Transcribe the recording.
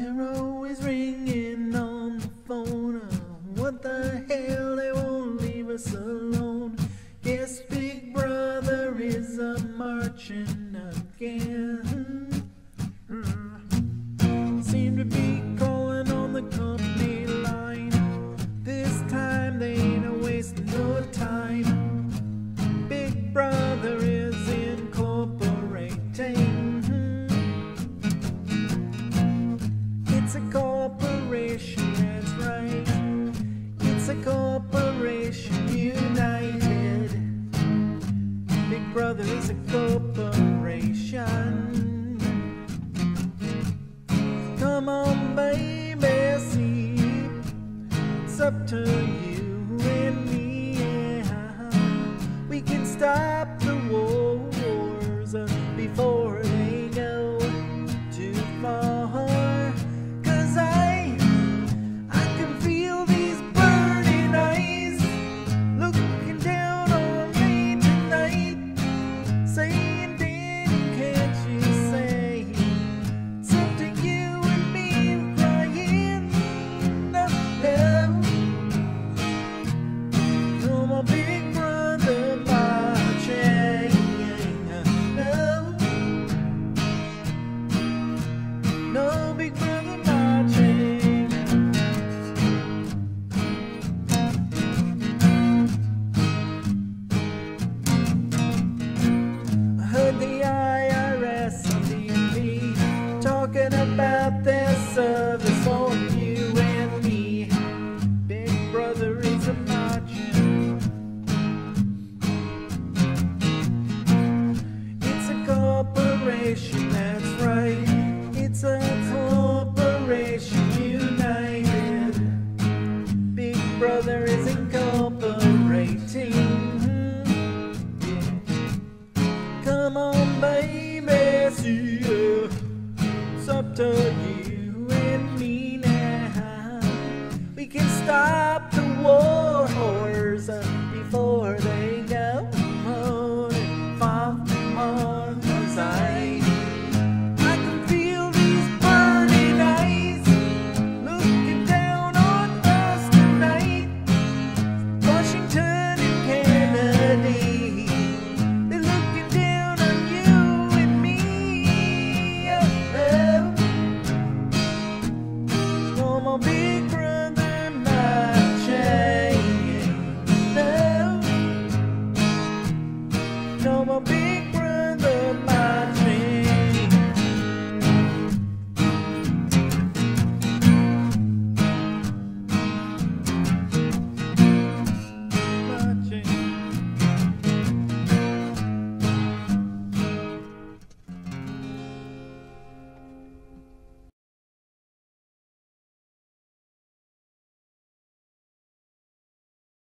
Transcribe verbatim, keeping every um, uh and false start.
They're always ringing on the phone. Oh, what the hell, they won't leave us alone. Guess Big Brother is a marching again. Mm. Seem to be calling on the company line. This time they ain't wasting no time. Big Brother is incorporating. It's a corporation, that's right. It's a corporation united. Big Brother is a corporation. Come on, baby, see, it's up to you and me. Yeah. We can stop the wars uh, before they go too far. About their service.